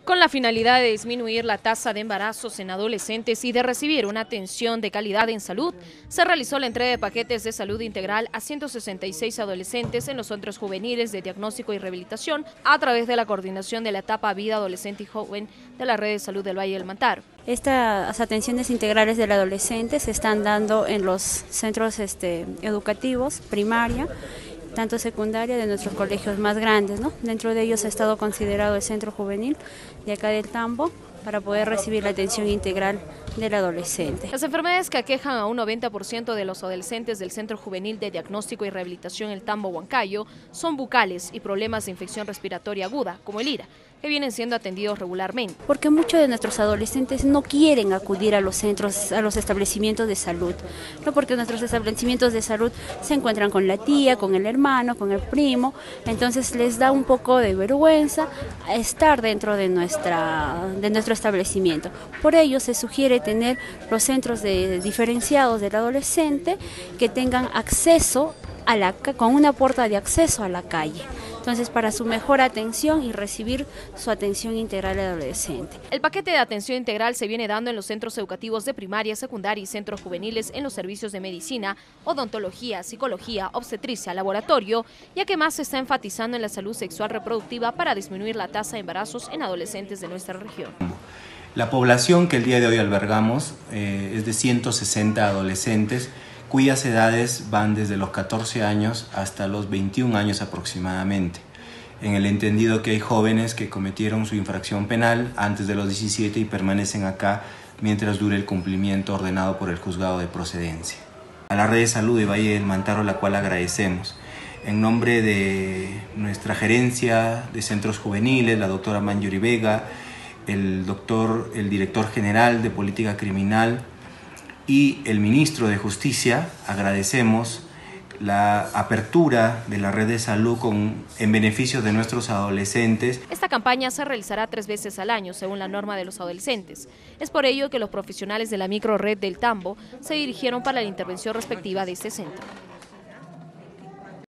Con la finalidad de disminuir la tasa de embarazos en adolescentes y de recibir una atención de calidad en salud, se realizó la entrega de paquetes de salud integral a 166 adolescentes en los centros juveniles de diagnóstico y rehabilitación a través de la coordinación de la etapa vida adolescente y joven de la Red de Salud del Valle del Mantaro. Estas atenciones integrales del adolescente se están dando en los centros educativos, primaria, tanto secundaria, de nuestros colegios más grandes, ¿no? Dentro de ellos ha estado considerado el centro juvenil de acá del Tambo para poder recibir la atención integral del adolescente. Las enfermedades que aquejan a un 90% de los adolescentes del Centro Juvenil de Diagnóstico y Rehabilitación El Tambo Huancayo son bucales y problemas de infección respiratoria aguda, como el IRA, que vienen siendo atendidos regularmente. Porque muchos de nuestros adolescentes no quieren acudir a los centros, a los establecimientos de salud, no, porque nuestros establecimientos de salud se encuentran con la tía, con el hermano, con el primo, entonces les da un poco de vergüenza estar dentro de nuestro establecimiento. Por ello se sugiere tener los centros diferenciados del adolescente que tengan acceso con una puerta de acceso a la calle. Entonces, para su mejor atención y recibir su atención integral al adolescente. El paquete de atención integral se viene dando en los centros educativos de primaria, secundaria y centros juveniles en los servicios de medicina, odontología, psicología, obstetricia, laboratorio, ya que más se está enfatizando en la salud sexual reproductiva para disminuir la tasa de embarazos en adolescentes de nuestra región. La población que el día de hoy albergamos es de 160 adolescentes, cuyas edades van desde los 14 años hasta los 21 años aproximadamente, en el entendido que hay jóvenes que cometieron su infracción penal antes de los 17 y permanecen acá mientras dure el cumplimiento ordenado por el juzgado de procedencia. A la Red de Salud de Valle del Mantaro, la cual agradecemos. En nombre de nuestra gerencia de centros juveniles, la doctora Manjuri Vega, el director general de Política Criminal, y el ministro de Justicia, agradecemos la apertura de la Red de Salud en beneficio de nuestros adolescentes. Esta campaña se realizará 3 veces al año, según la norma de los adolescentes. Es por ello que los profesionales de la microred del Tambo se dirigieron para la intervención respectiva de este centro.